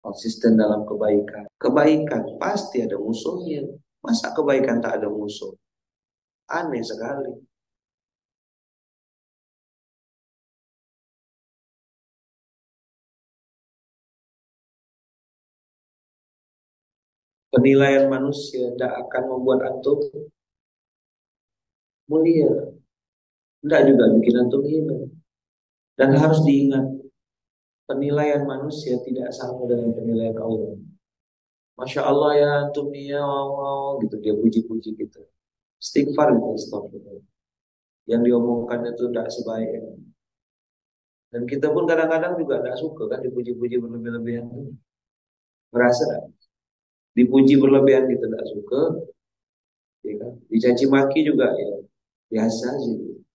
konsisten dalam kebaikan. Kebaikan pasti ada musuhnya. Masa kebaikan tak ada musuh? Aneh sekali. Penilaian manusia tidak akan membuat antum mulia, tidak juga bikin antum hina. Dan harus diingat, penilaian manusia tidak sama dengan penilaian Allah. Masya Allah ya antum nih ya, wow, wow, gitu dia puji-puji gitu. Istighfar gitu, astagfirullah. Yang diomongkan itu tidak sebaik yang. Dan kita pun kadang-kadang juga tidak suka kan dipuji-puji berlebih-lebihan. Merasa tak? Dipuji berlebihan kita tidak suka, ya kan? Dicaci maki juga ya biasa aja.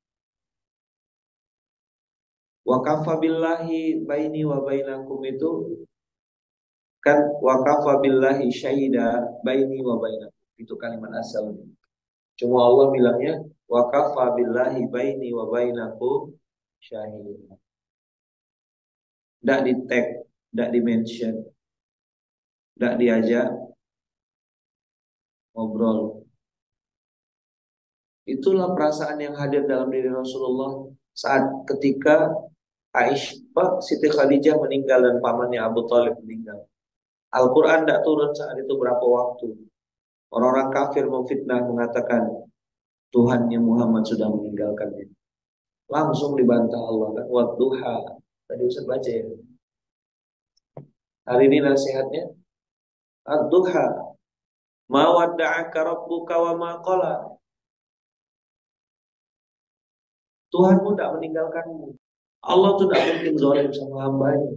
Wa kafa billahi baini wa bainakum itu kan wa kafa billahi syahida baini wa bainakum. Itu kalimat asalnya. Cuma Allah bilangnya wa kafa billahi baini wa bainakum syahida. Tidak di tag, tidak di mention, tidak diajak ngobrol. Itulah perasaan yang hadir dalam diri Rasulullah saat ketika Aisyah, Siti Khadijah meninggal dan pamannya Abu Thalib meninggal. Al-Quran tidak turun saat itu berapa waktu. Orang-orang kafir memfitnah mengatakan Tuhannya Muhammad sudah meninggalkannya. Langsung dibantah Allah kan. Wadduha. Tadi Ustaz baca ya. Hari ini nasihatnya. Ad-duha. Ma wadda'aka rabbuka wa ma qala. Tuhanmu tidak meninggalkanmu. Allah tuh tidak mungkin zalim sama hambanya.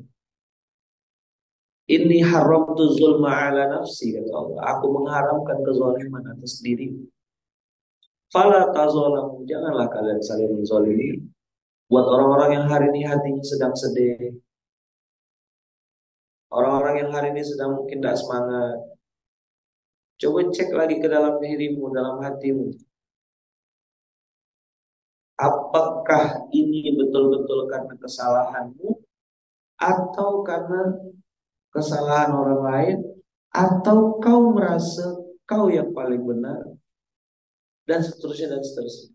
Ini haram tu zulma ala nafsi kata Allah. Aku mengharamkan kezaliman atas diri. Fala tazalamu, janganlah kalian saling menzalimi. Buat orang-orang yang hari ini hatinya sedang sedih, orang-orang yang hari ini sedang mungkin tidak semangat, coba cek lagi ke dalam dirimu, dalam hatimu. Apakah ini betul-betul karena kesalahanmu atau karena kesalahan orang lain, atau kau merasa kau yang paling benar, dan seterusnya dan seterusnya.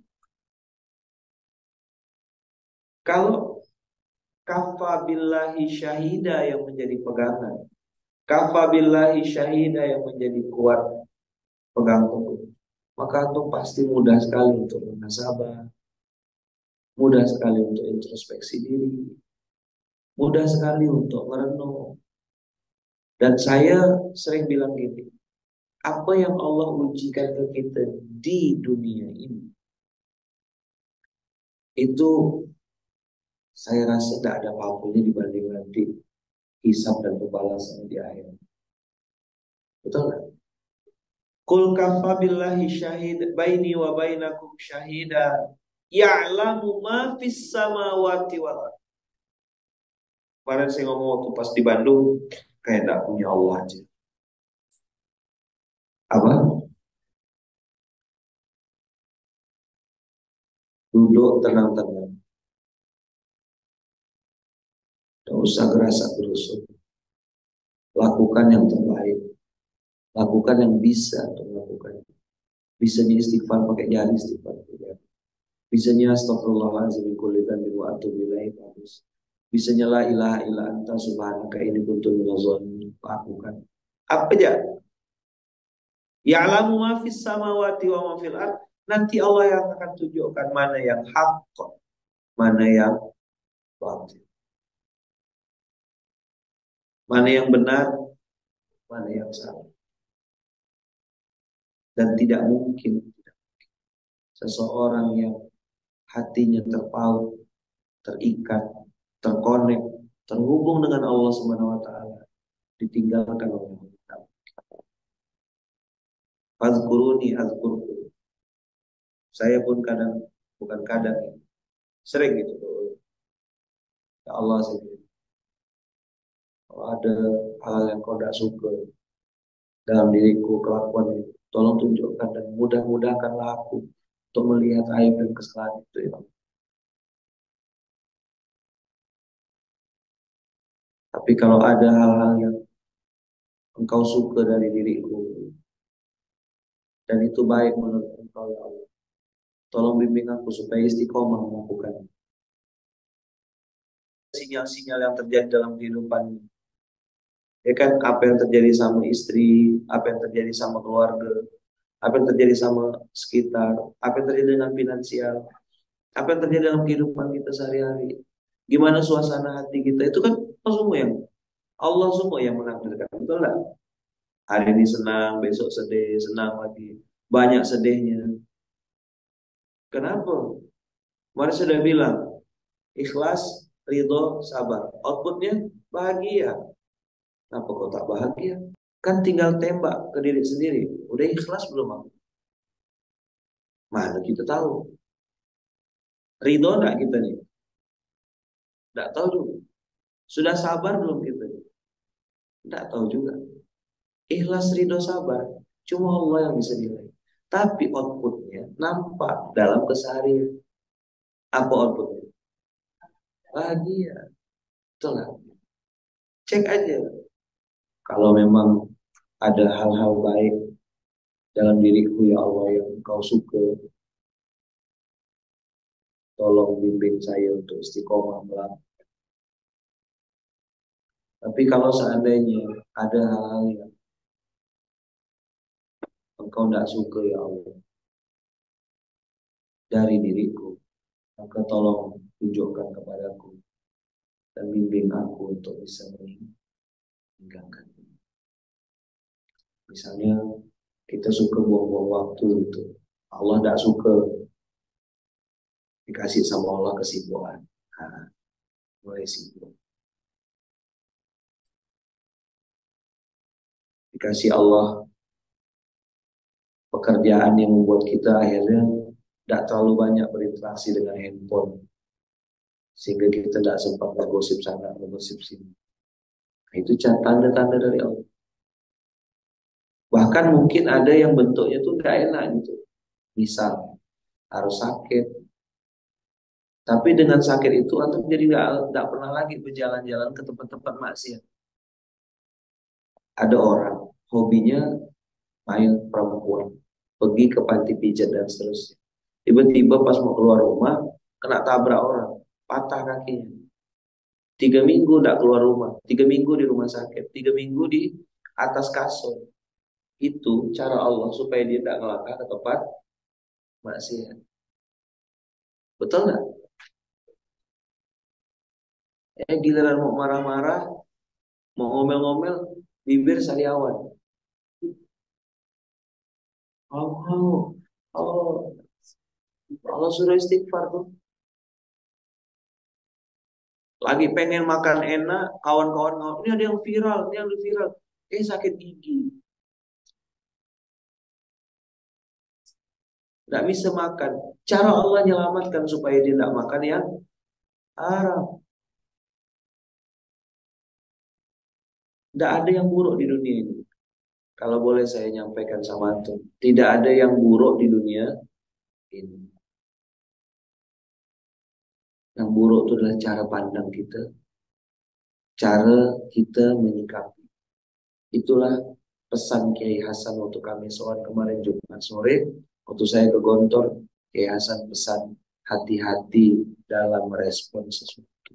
Kalau kafa billahi syahida yang menjadi pegangan, kafa billahi syahida yang menjadi kuat pegang teguh, maka itu pasti mudah sekali untuk muhasabah, mudah sekali untuk introspeksi diri, mudah sekali untuk merenung. Dan saya sering bilang gini, apa yang Allah ujikan ke kita di dunia ini, itu saya rasa tidak ada apa-apanya dibanding nanti hisab dan pembalasan di akhir. Betul nggak? Qul kafa billahi syahid baini wa bainakum syahida ya'lamu ma fis samawati wal ardh. Kemarin saya ngomong waktu pas di Bandung, kayak tidak punya Allah aja. Apa? Duduk tenang-tenang. Tidak usah gerasa gerusuk. Lakukan yang terbaik. Lakukan yang bisa untuk melakukan. Bisanya istighfar pakai jari istighfar. Bisanya astagfirullahaladzim kulli dzambin wa atubu ilaih. Bisanya la ilaha illa anta subhanaka inni kuntu minaz zalimin. Lakukan. Apa aja? Ya'lamu ma fis samawati wa ma fil ardh. Nanti Allah yang akan tunjukkan mana yang hak, mana yang batil. Mana yang benar, mana yang salah. Dan tidak mungkin seseorang yang hatinya terpaut, terikat, terkonek, terhubung dengan Allah Subhanahu wa taala ditinggalkan oleh Allah. Fazkuruni azkurkum. Saya pun kadang, bukan kadang, sering gitu. Ya Allah, kalau ada hal yang kau tidak suka dalam diriku, kelakuan itu, tolong tunjukkan dan mudah-mudahkanlah aku untuk melihat aib dan kesalahan itu ya. Tapi kalau ada hal-hal yang engkau suka dari diriku, dan itu baik menurut engkau ya Allah. Tolong bimbing aku supaya istiqomah melakukan sinyal-sinyal yang terjadi dalam kehidupan. Ya kan, apa yang terjadi sama istri, apa yang terjadi sama keluarga, apa yang terjadi sama sekitar, apa yang terjadi dengan finansial, apa yang terjadi dalam kehidupan kita sehari-hari. Gimana suasana hati kita, itu kan semua yang Allah semua yang menakdirkan, betul nggak? Hari ini senang, besok sedih, senang lagi, banyak sedihnya. Kenapa? Mari sudah bilang, ikhlas, ridho, sabar. Outputnya bahagia. Kenapa kau tak bahagia? Kan tinggal tembak ke diri sendiri. Udah ikhlas belum aku? Mana kita tahu? Ridho enggak kita nih? Enggak tahu juga. Sudah sabar belum kita nih? Enggak tahu juga. Ikhlas, ridho, sabar. Cuma Allah yang bisa nilai. Tapi outputnya nampak dalam keseharian. Apa outputnya? Bahagia. Betul nggak? Cek aja. Kalau memang ada hal-hal baik dalam diriku ya Allah yang Kau suka, tolong bimbing saya untuk istiqomah melakukan. Tapi kalau seandainya ada hal-hal yang Engkau tidak suka ya Allah dari diriku, maka tolong tunjukkan kepadaku dan bimbing aku untuk bisa meninggalkan. Misalnya kita suka buang-buang waktu itu, Allah tidak suka, dikasih sama Allah kesibukan. Nah, mulai sibuk. Dikasih Allah pekerjaan yang membuat kita akhirnya tidak terlalu banyak berinteraksi dengan handphone, sehingga kita tidak sempat bergosip sana, bergosip sini. Nah, itu tanda-tanda dari Allah. Bahkan mungkin ada yang bentuknya tuh gak enak gitu. Misal harus sakit, tapi dengan sakit itu antum jadi gak pernah lagi berjalan-jalan ke tempat-tempat maksiat. Ada orang hobinya main perempuan, pergi ke panti pijat dan seterusnya. Tiba-tiba pas mau keluar rumah kena tabrak orang, patah kakinya. 3 minggu tidak keluar rumah, 3 minggu di rumah sakit, 3 minggu di atas kasur. Itu cara Allah supaya dia tidak melangkah ke tempat maksiat. Betul nggak? Giliran mau marah-marah, mau ngomel-ngomel, bibir sariawan. Oh, oh, Allah suruh istighfar tuh. Lagi pengen makan enak, kawan-kawan ngomong, ini ada yang viral, ini yang viral. Sakit gigi. Nggak bisa makan. Cara Allah menyelamatkan supaya dia tidak makan yang haram. Tidak ada yang buruk di dunia ini. Kalau boleh saya nyampaikan sama antum, tidak ada yang buruk di dunia ini. Yang buruk itu adalah cara pandang kita, cara kita menyikapi. Itulah pesan Kiai Hasan waktu kami sholat kemarin Jumat sore. Waktu saya ke Gontor, Kiai Hasan pesan hati-hati dalam merespon sesuatu.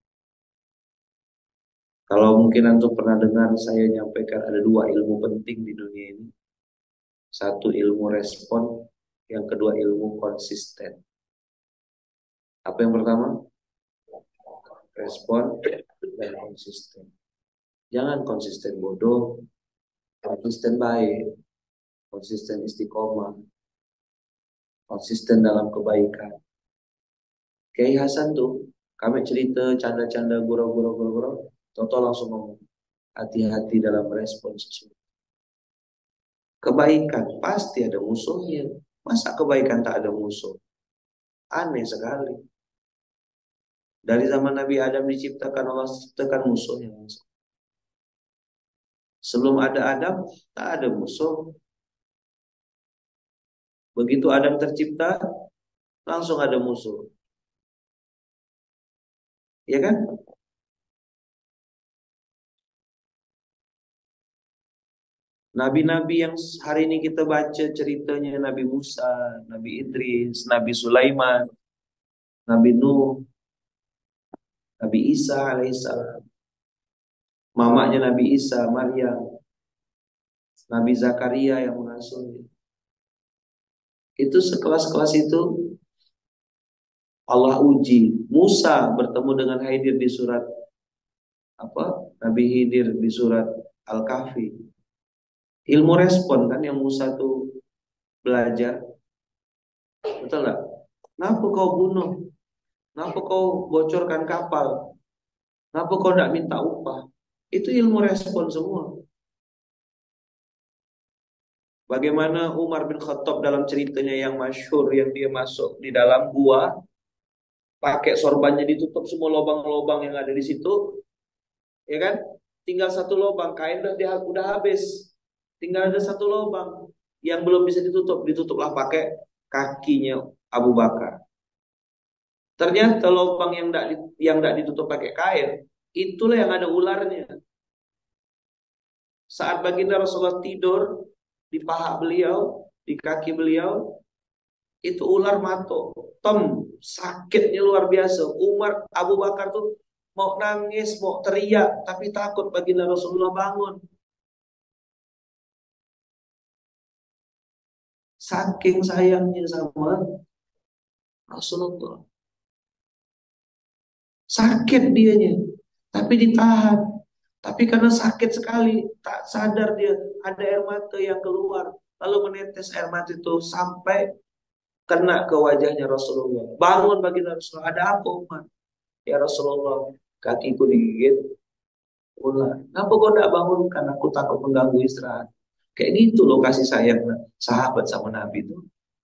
Kalau mungkin antum pernah dengar saya nyampaikan ada 2 ilmu penting di dunia ini. Satu ilmu respon, yang kedua ilmu konsisten. Apa yang pertama? Respon dan konsisten. Jangan konsisten bodoh, konsisten baik, konsisten istiqomah, konsisten dalam kebaikan. Kiai Hasan tuh, kami cerita canda-canda gurau-gurau, Toto langsung ngomong, hati-hati dalam respon sesuatu. Kebaikan pasti ada musuhnya. Masa kebaikan tak ada musuh? Aneh sekali. Dari zaman Nabi Adam diciptakan, Allah ciptakan musuhnya. Sebelum ada Adam, tak ada musuh. Begitu Adam tercipta, langsung ada musuh. Ya kan? Nabi-nabi yang hari ini kita baca ceritanya, Nabi Musa, Nabi Idris, Nabi Sulaiman, Nabi Nuh, Nabi Isa alaihissalam, mamanya Nabi Isa, Maryam, Nabi Zakaria yang mengasuhnya. Itu sekelas-kelas itu Allah uji. Musa bertemu dengan Khidir di surat apa? Nabi Khidir di surat Al-Kahfi. Ilmu respon kan yang Musa tuh belajar. Betul nggak? Kenapa kau bunuh? Kenapa kau bocorkan kapal? Kenapa kau tidak minta upah? Itu ilmu respon semua. Bagaimana Umar bin Khattab dalam ceritanya yang masyhur, yang dia masuk di dalam gua, pakai sorbannya ditutup semua lubang-lubang yang ada di situ, ya kan? Tinggal satu lubang, kain udah habis. Tinggal ada satu lubang yang belum bisa ditutup, ditutuplah pakai kakinya Abu Bakar. Ternyata lubang yang tidak ditutup pakai kain, itulah yang ada ularnya. Saat baginda Rasulullah tidur di paha beliau, di kaki beliau, itu ular matok. Tom, sakitnya luar biasa. Umar, Abu Bakar tuh mau nangis, mau teriak, tapi takut baginda Rasulullah bangun. Saking sayangnya sama Rasulullah. Sakit dianya, tapi ditahan. Tapi karena sakit sekali, tak sadar dia ada air mata yang keluar. Lalu menetes air mata itu sampai kena ke wajahnya Rasulullah. Bangun baginda Rasulullah, ada apa Umar? Ya Rasulullah, kakiku digigit ular. Kenapa kau tidak bangun? Karena aku takut mengganggu istirahat. Kayak gitu loh kasih sayang sahabat sama Nabi itu.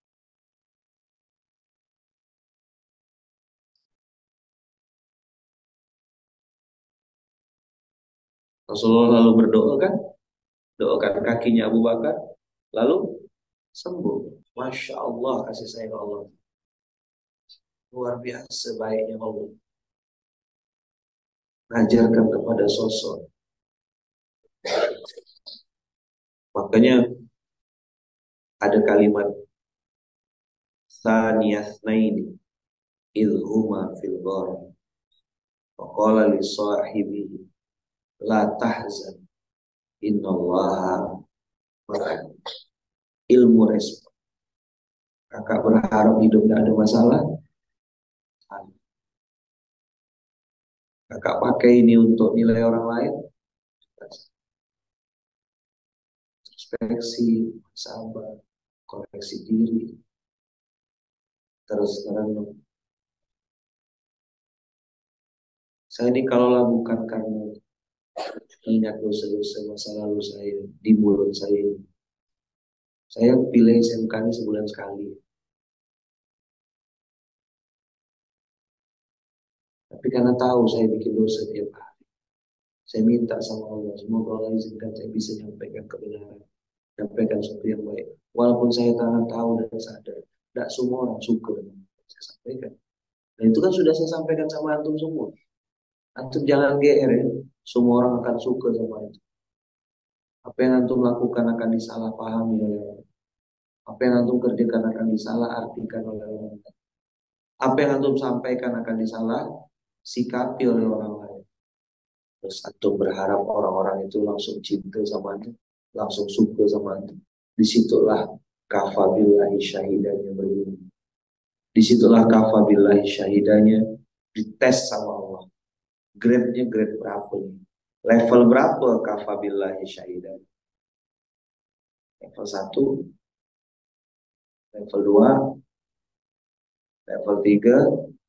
Rasulullah lalu berdoa kan, doakan kakinya Abu Bakar, lalu sembuh. Masya Allah kasih sayang Allah. Luar biasa baiknya Allah. Ajarkan kepada sosok. Makanya ada kalimat Thaniyasnaini idhuma fil ghar. Faqala li sahibihi la tahzan innallaha ma'ana. Ilmu respon. Kakak berharap hidup tidak ada masalah. Kakak pakai ini untuk nilai orang lain. Introspeksi, sabar, koreksi diri. Terus terang. Saya ini kalaulah bukan karena ingat dosa-dosa masa lalu saya di mulut saya pilih SMK ini sebulan sekali. Tapi karena tahu saya bikin dosa tiap hari, saya minta sama Allah, semoga Allah izinkan saya bisa menyampaikan kebenaran, menyampaikan sesuatu yang baik. Walaupun saya tangan tahu dan sadar, tidak semua orang suka dengan apa yang saya sampaikan. Dan itu kan sudah saya sampaikan sama antum semua. Antum jangan GR ya, semua orang akan suka sama itu. Apa yang antum lakukan akan disalahpahami oleh orang. Apa yang antum kerjakan akan disalah artikan oleh orang. Apa yang antum sampaikan akan disalah sikapi oleh orang lain. Terus antum berharap orang-orang itu langsung cinta sama antum, langsung suka sama antum. Disitulah kafabillahi syahidanya berbunyi. Disitulah kafabillahi syahidanya dites sama Allah. Grade-nya grade berapa nih? Level berapa kafabillahi syahidanya? Level 1, level 2, level 3,